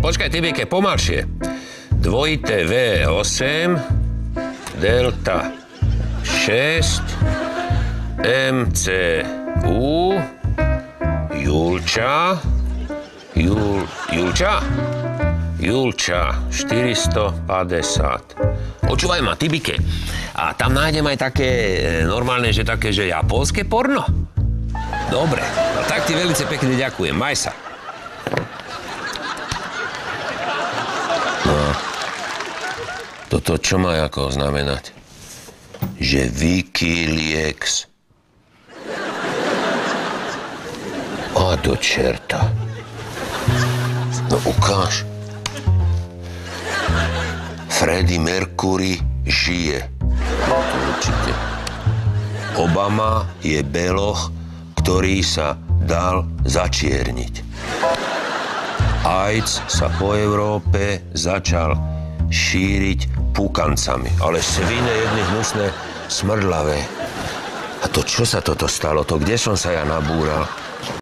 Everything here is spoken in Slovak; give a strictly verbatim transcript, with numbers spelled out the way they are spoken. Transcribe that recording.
počkaj, Tibike, pomalšie. Dvojité V osem, delta šesť, M C U, Julča, Jul, Julča, Julča, štyristopäťdesiat. Počúvaj ma, Tibike, a tam nájdem aj také normálne, že také, že japonské porno? Dobre, no tak ti veľmi pekne ďakujem, maj sa. No, toto čo má ako znamenať? Že Wikileaks. A do čerta. No ukáž. Freddie Mercury žije. No to určite. Obama je beloch, ktorý sa dal začierniť. AIDS sa po Európe začal šíriť pukancami, ale svine jedny hnusné, smrdlavé. A to čo sa toto stalo? To kde som sa ja nabúral?